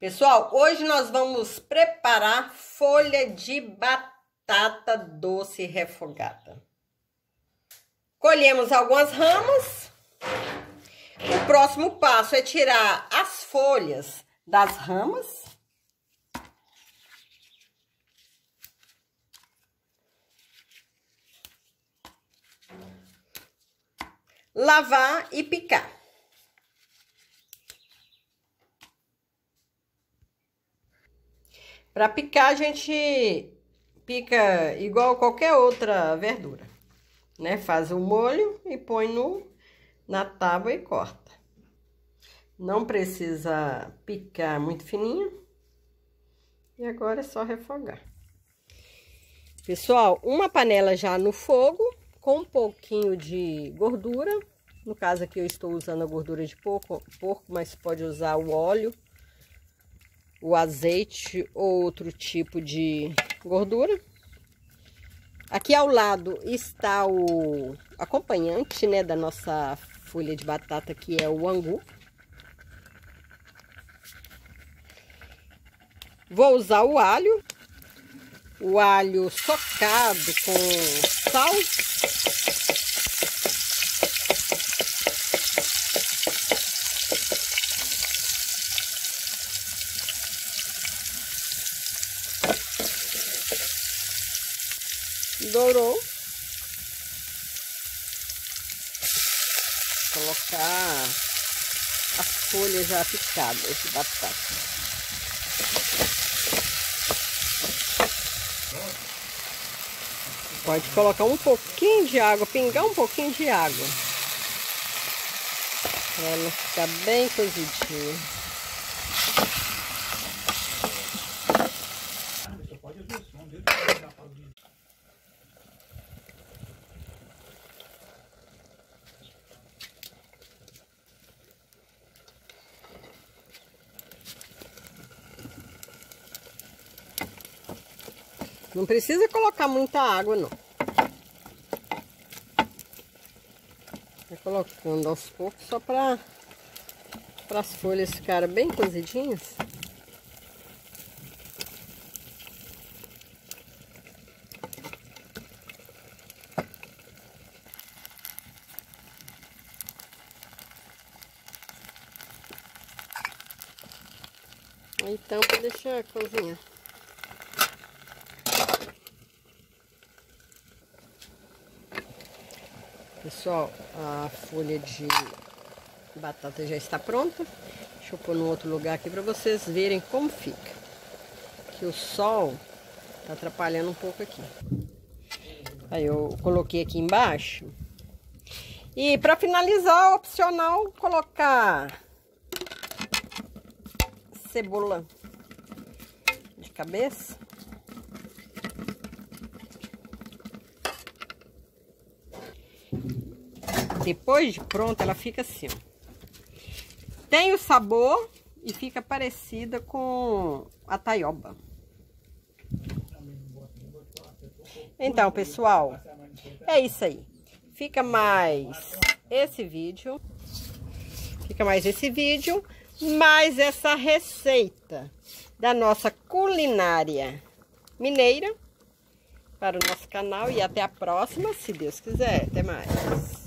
Pessoal, hoje nós vamos preparar folha de batata doce refogada. Colhemos algumas ramas. O próximo passo é tirar as folhas das ramas. Lavar e picar. Para picar, a gente pica igual qualquer outra verdura, né? Faz o molho e põe na tábua e corta. Não precisa picar muito fininho. E agora é só refogar. Pessoal, uma panela já no fogo, com um pouquinho de gordura. No caso aqui eu estou usando a gordura de porco, mas pode usar o óleo, o azeite ou outro tipo de gordura. Aqui ao lado está o acompanhante, né, da nossa folha de batata, que é o angu. Vou usar o alho socado com sal. Dourou. Colocar as folhas já picadas de batata. Pode colocar um pouquinho de água, pingar um pouquinho de água, para ela ficar bem cozidinha. Não precisa colocar muita água, não. Vai colocando aos poucos, só para as folhas ficarem bem cozidinhas. Aí tampa e deixa cozinhar. Pessoal, a folha de batata já está pronta. Deixa eu pôr num outro lugar aqui para vocês verem como fica. Que o sol tá atrapalhando um pouco aqui. Aí eu coloquei aqui embaixo. E para finalizar, é opcional colocar cebola de cabeça. Depois de pronta, ela fica assim, ó. Tem o sabor e fica parecida com a taioba. Então, pessoal, é isso aí. Fica mais esse vídeo, mais essa receita da nossa culinária mineira para o nosso canal. E até a próxima, se Deus quiser. Até mais.